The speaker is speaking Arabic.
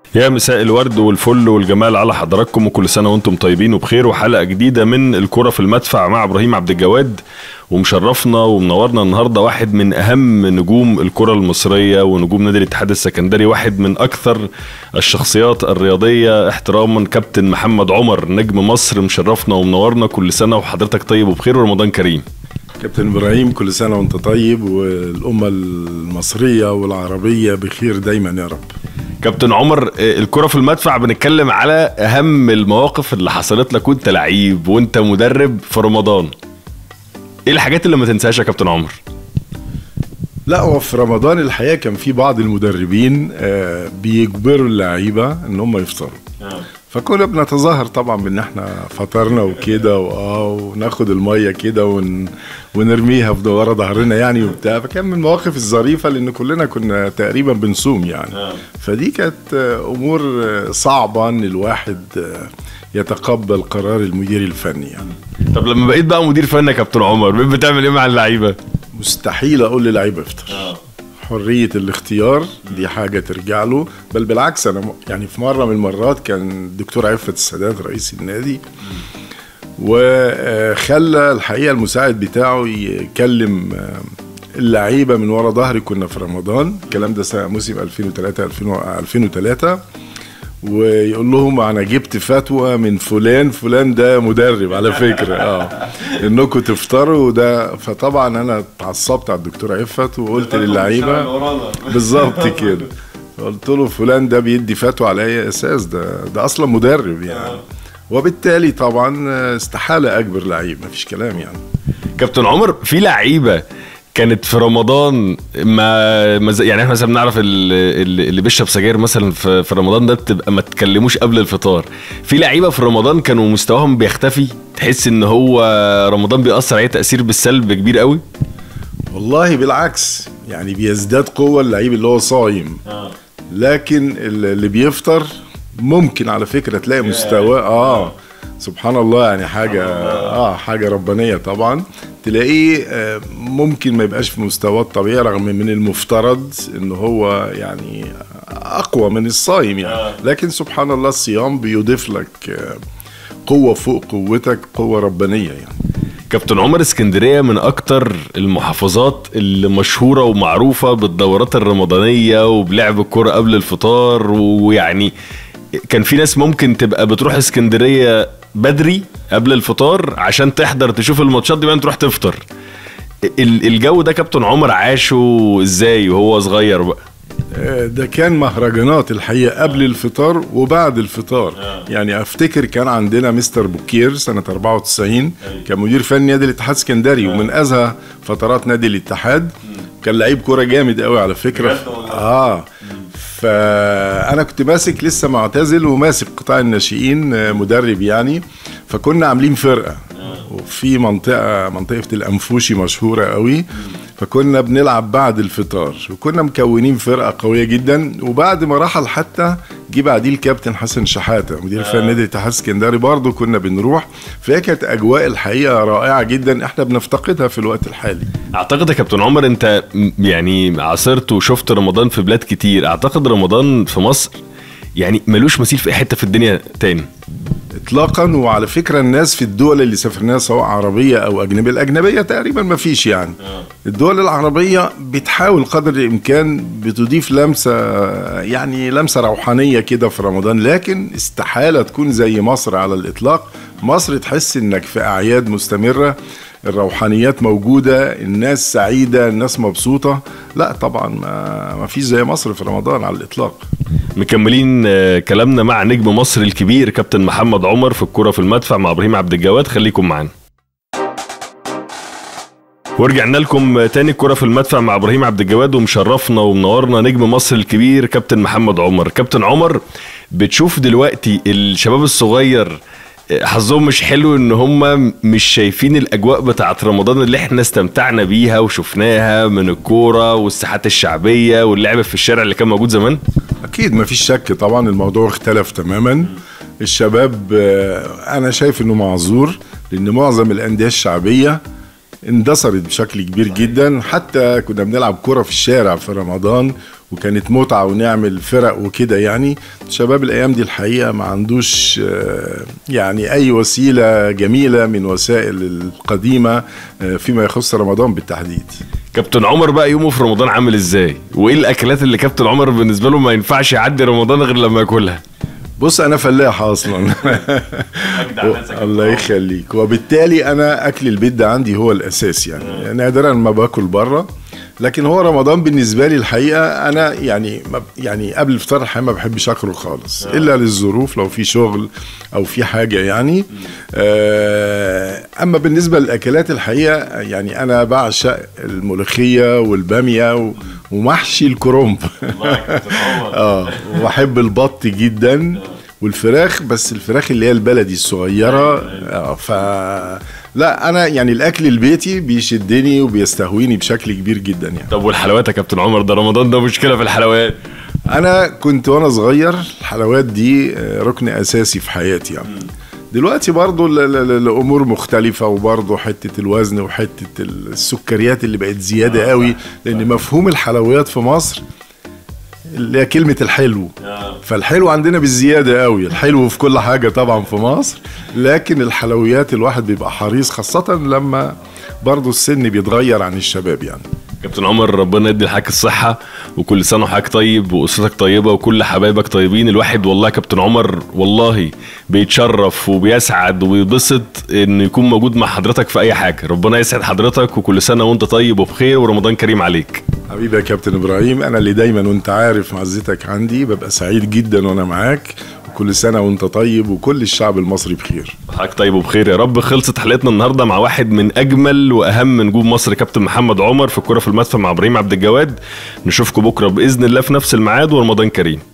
يا مساء الورد والفل والجمال على حضراتكم، وكل سنة وانتم طيبين وبخير، وحلقة جديدة من الكرة في المدفع مع ابراهيم عبد الجواد. ومشرفنا ومنورنا النهاردة واحد من اهم نجوم الكرة المصرية ونجوم نادي الاتحاد السكندري، واحد من اكثر الشخصيات الرياضية احتراما، كابتن محمد عمر نجم مصر. مشرفنا ومنورنا، كل سنة وحضرتك طيب وبخير ورمضان كريم. كابتن ابراهيم كل سنة وانت طيب، والأمة المصرية والعربية بخير دايما يا رب. كابتن عمر، الكرة في المدفع بنتكلم على اهم المواقف اللي حصلت لك وانت لعيب وانت مدرب في رمضان. ايه الحاجات اللي ما تنساش يا كابتن عمر؟ لا، هو في رمضان الحقيقة كان في بعض المدربين بيجبروا اللعيبة ان هم يفطروا، فكنا بنتظاهر طبعا بان احنا فطرنا وكده وناخد المية كده ونرميها في ورا ظهرنا يعني وبتاع. فكان من المواقف الظريفة لان كلنا كنا تقريبا بنصوم يعني. فدي كانت امور صعبة ان الواحد يتقبل قرار المدير الفني يعني. طب لما بقيت بقى مدير فني يا كابتن عمر، بتعمل ايه مع اللعيبة؟ مستحيل اقول للعيبة افطر. حرية الاختيار دي حاجة ترجع له، بل بالعكس. أنا يعني في مرة من المرات كان الدكتور عفت السادات رئيس النادي وخلى الحقيقة المساعد بتاعه يكلم اللعيبة من ورا ظهري. كنا في رمضان، الكلام ده سنة موسم 2003 ويقول لهم انا جبت فتوى من فلان ده مدرب على فكره انكم تفطروا ده. فطبعا انا اتعصبت على الدكتور عفت وقلت للعيبه بالظبط كده، قلت له فلان ده بيدي فتوى على اي اساس؟ ده اصلا مدرب يعني. وبالتالي طبعا استحاله اجبر لعيب، مفيش كلام يعني. كابتن عمر، في لعيبه كانت في رمضان ما يعني احنا مثلا بنعرف اللي بيشرب سجاير مثلا في رمضان ده بتبقى ما تكلموش قبل الفطار. في لعيبه في رمضان كانوا مستواهم بيختفي، تحس ان هو رمضان بيأثر عليه تأثير بالسلب كبير قوي. والله بالعكس، يعني بيزداد قوه اللعيب اللي هو صايم، لكن اللي بيفطر ممكن على فكره تلاقي مستواه سبحان الله يعني حاجه ربانيه طبعا. تلاقيه ممكن ما يبقاش في مستواه الطبيعي، رغم من المفترض انه هو يعني اقوى من الصايم يعني. لكن سبحان الله الصيام بيضيف لك قوه فوق قوتك، قوه ربانيه يعني. كابتن عمر، اسكندريه من اكتر المحافظات اللي مشهوره ومعروفه بالدورات الرمضانيه وبلعب الكوره قبل الفطار، ويعني كان في ناس ممكن تبقى بتروح اسكندريه بدري قبل الفطار عشان تحضر تشوف الماتشات دي بقى تروح تفطر. الجو ده كابتن عمر عاشه ازاي وهو صغير بقى؟ ده كان مهرجانات الحقيقة قبل الفطار وبعد الفطار. يعني افتكر كان عندنا مستر بوكير سنة 94 كان مدير فني نادي الاتحاد السكندري، ومن ازهى فترات نادي الاتحاد. كان لعيب كورة جامد قوي على فكرة. فأنا كنت ماسك لسه معتزل وماسك قطاع الناشئين مدرب يعني. فكنا عاملين فرقة وفي منطقة الأنفوشي مشهورة قوي، فكنا بنلعب بعد الفطار وكنا مكونين فرقة قوية جدا. وبعد ما رحل حتى جه بعديه الكابتن حسن شحاتة مدير فني نادي الاتحاد السكندري، برضه كنا بنروح. فهي كانت أجواء الحقيقة رائعة جدا احنا بنفتقدها في الوقت الحالي. اعتقد يا كابتن عمر انت يعني عاصرت وشفت رمضان في بلاد كتير، اعتقد رمضان في مصر يعني ملوش مثيل في اي حته في الدنيا تاني اطلاقا. وعلى فكره الناس في الدول اللي سافرناها سواء عربيه او اجنبيه، الاجنبيه تقريبا ما فيش يعني. الدول العربيه بتحاول قدر الامكان بتضيف لمسه، يعني لمسه روحانيه كده في رمضان، لكن استحاله تكون زي مصر على الاطلاق. مصر تحس انك في اعياد مستمره، الروحانيات موجودة، الناس سعيدة، الناس مبسوطة. لا طبعا ما فيش زي مصر في رمضان على الإطلاق. مكملين كلامنا مع نجم مصر الكبير كابتن محمد عمر في الكرة في المدفع مع ابراهيم عبد الجواد. خليكم معانا. ورجعنا لكم تاني الكرة في المدفع مع ابراهيم عبد الجواد، ومشرفنا ومنورنا نجم مصر الكبير كابتن محمد عمر. كابتن عمر، بتشوف دلوقتي الشباب الصغير حظهم مش حلو ان هم مش شايفين الاجواء بتاعت رمضان اللي احنا استمتعنا بيها وشفناها من الكوره والساحات الشعبيه واللعب في الشارع اللي كان موجود زمان؟ اكيد مفيش شك طبعا الموضوع اختلف تماما. الشباب انا شايف انه معذور، لان معظم الانديه الشعبيه اندثرت بشكل كبير جدا. حتى كنا بنلعب كرة في الشارع في رمضان وكانت متعة ونعمل فرق وكده. يعني شباب الأيام دي الحقيقة ما عندوش يعني أي وسيلة جميلة من وسائل القديمة فيما يخص رمضان بالتحديد. كابتن عمر بقى يومه في رمضان عامل ازاي؟ وايه الاكلات اللي كابتن عمر بالنسبة له ما ينفعش يعدي رمضان غير لما ياكلها؟ بص انا فلاح اصلا. الله يخليك. وبالتالي انا اكل البيت ده عندي هو الاساس. يعني نادرا ما باكل بره، لكن هو رمضان بالنسبه لي الحقيقه انا يعني قبل الفطار الحقيقه ما بحبش اخرج خالص الا للظروف، لو في شغل او في حاجه يعني. اما بالنسبه للاكلات الحقيقه يعني انا بعشق الملوخيه والباميه ومحشي الكرنب. وبحب البط جدا والفراخ، بس الفراخ اللي هي البلدي الصغيره. لا انا يعني الاكل البيتي بيشدني وبيستهويني بشكل كبير جدا يعني. طب والحلويات يا كابتن عمر؟ ده رمضان ده مشكله في الحلويات. انا كنت وانا صغير الحلويات دي ركن اساسي في حياتي يعني. دلوقتي برضو الامور مختلفه، وبرضو حته الوزن وحته السكريات اللي بقت زياده قوي، لان مفهوم الحلويات في مصر اللي هي كلمة الحلو. فالحلو عندنا بالزيادة قوي، الحلو في كل حاجة طبعا في مصر، لكن الحلويات الواحد بيبقى حريص خاصة لما برضو السن بيتغير عن الشباب يعني. كابتن عمر ربنا يدي لحضرتك الصحة، وكل سنة وحضرتك طيب وأسرتك طيبة وكل حبايبك طيبين. الواحد والله كابتن عمر والله بيتشرف وبيسعد وبيبسط إنه يكون موجود مع حضرتك في أي حاجة. ربنا يسعد حضرتك وكل سنة وأنت طيب وبخير ورمضان كريم عليك. حبيبي يا كابتن إبراهيم، أنا اللي دايما وأنت عارف معزتك عندي ببقى سعيد جدا وأنا معاك، وكل سنة وأنت طيب وكل الشعب المصري بخير. حضرتك طيب وبخير يا رب. خلصت حلقتنا النهارده مع واحد من أجمل وأهم نجوم مصر كابتن محمد عمر في الكرة في المدفع مع إبراهيم عبد الجواد. نشوفكم بكرة بإذن الله في نفس الميعاد ورمضان كريم.